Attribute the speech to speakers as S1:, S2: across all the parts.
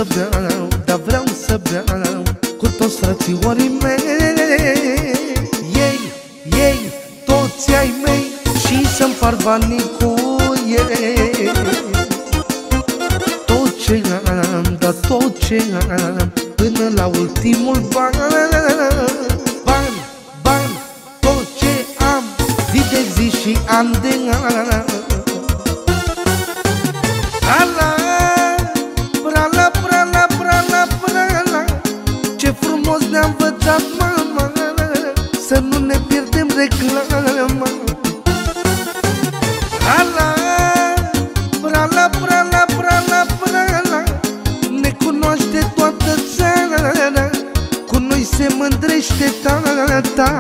S1: să beau, dar vreau să beau cu toți frățiorii mei. Ei, toți ai mei, și să-mi par banii cu ei. Tot ce am, dar tot ce am, până la ultimul ban. Bani, tot ce am, zi de zi și an de an. Ce frumos ne-a învățat mama, să nu ne pierdem reclama. Ne cunoaște toată țara, cu noi se mândrește tata.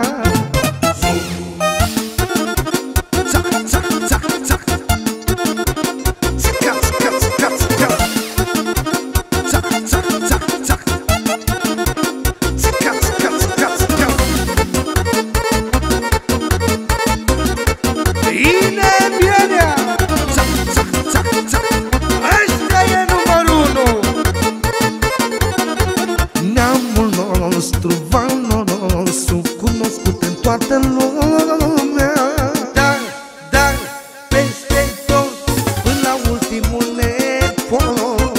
S1: Valorosul cunoscut în toată lumea, dar peste tot, până la ultimul nepot.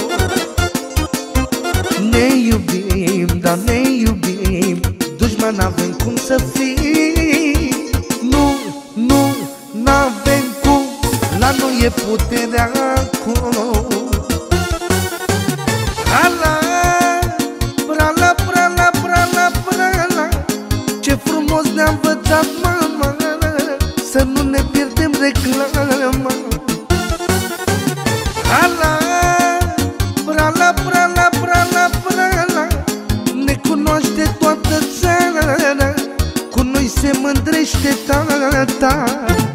S1: Ne iubim, dar ne iubim, dușman n-avem cum să fim. Nu, n-avem cum, la noi e puterea acolo. Ce frumos ne-a învățat mama, să nu ne pierdem reclama. Ne cunoaște toată țara, cu noi se mândrește tata.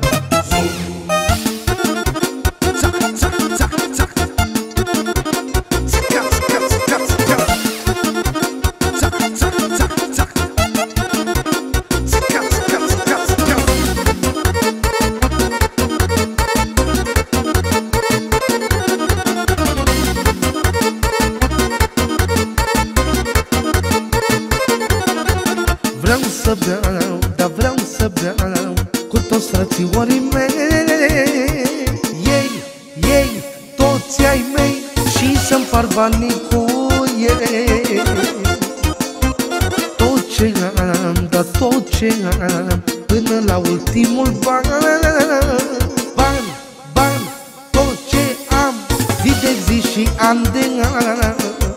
S1: Vreau să beau, dar vreau să beau cu toți frățiorii mei. Ei, toți ai mei, și să-mi par banii cu ei. Tot ce am, dar tot ce am, până la ultimul ban. Bani, tot ce am, zi de zi și an de an.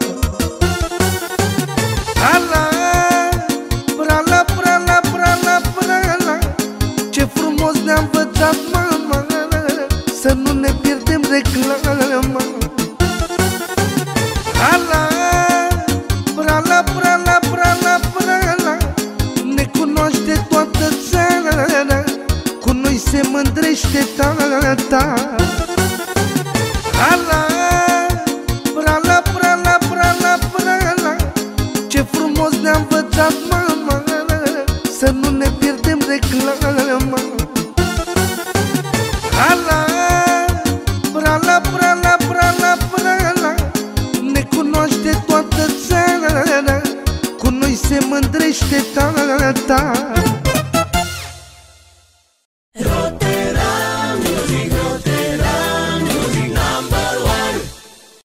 S1: Ce frumos ne-a învățat mama, să nu ne pierdem reclama. Ne cunoaște toată țara, cu noi se mândrește tata. Ce frumos ne-a învățat mama, să nu ne pierdem reclama. Ne cunoaște toată țara, cu noi se mândrește tata.